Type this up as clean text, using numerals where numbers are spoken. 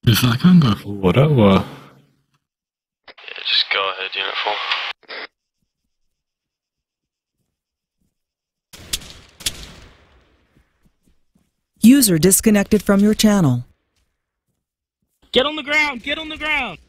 Is I can go forward, or? Yeah, just go ahead, Unit 4. User disconnected from your channel. Get on the ground! Get on the ground!